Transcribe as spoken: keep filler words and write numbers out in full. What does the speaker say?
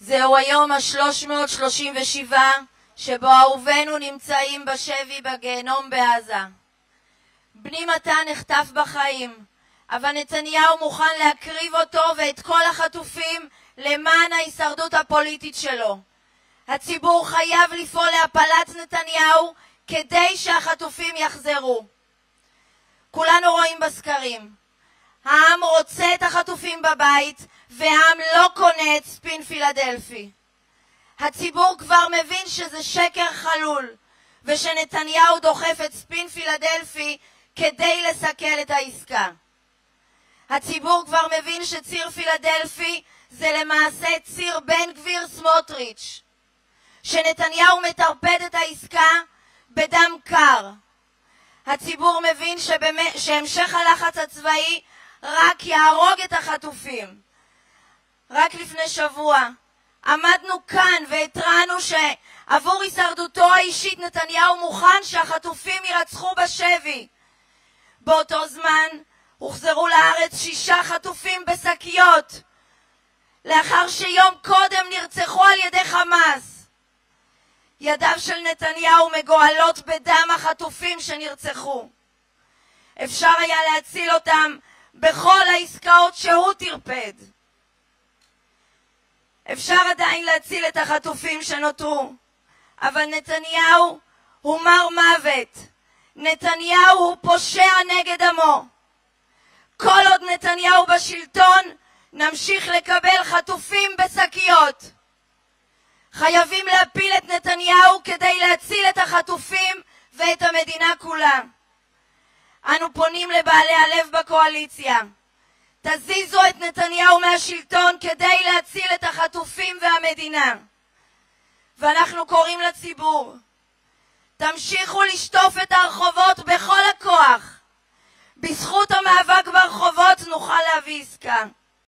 זהו היום ה-שלוש מאות שלושים ושבע שבו אהובינו נמצאים בשבי בגיהנום בעזה. בני מתן נחטף בחיים, אבל נתניהו מוכן להקריב אותו ואת כל החטופים למען ההישרדות הפוליטית שלו. הציבור חייב לפעול להפלת נתניהו כדי שהחטופים יחזרו. כולנו רואים בסקרים. העם רוצה את החטופים בבית, והעם לא קונה את ספין פילדלפי. הציבור כבר מבין שזה שקר חלול, ושנתניהו דוחף את ספין פילדלפי כדי לסכל את העסקה. הציבור כבר מבין שציר פילדלפי זה למעשה ציר בן גביר סמוטריץ', שנתניהו מטרפד את העסקה בדם קר. הציבור מבין שבמ... שהמשך הלחץ הצבאי רק יהרוג את החטופים. רק לפני שבוע עמדנו כאן והתרענו שעבור הישרדותו האישית נתניהו מוכן שהחטופים יירצחו בשבי. באותו זמן הוחזרו לארץ שישה חטופים בשקיות, לאחר שיום קודם נרצחו על ידי חמאס. ידיו של נתניהו מגואלות בדם החטופים שנרצחו. אפשר היה להציל אותם בכל העסקאות שהוא תרפד. אפשר עדיין להציל את החטופים שנותרו, אבל נתניהו הוא מר מוות. נתניהו הוא פושע נגד עמו. כל עוד נתניהו בשלטון, נמשיך לקבל חטופים בשקיות. חייבים להפיל את נתניהו כדי להציל את החטופים ואת המדינה כולה. אנו פונים לבעלי הלב בקואליציה. תזיזו את נתניהו מהשלטון כדי להציל את החטופים והמדינה. ואנחנו קוראים לציבור, תמשיכו לשטוף את הרחובות בכל הכוח. בזכות המאבק ברחובות נוכל להביא עסקה.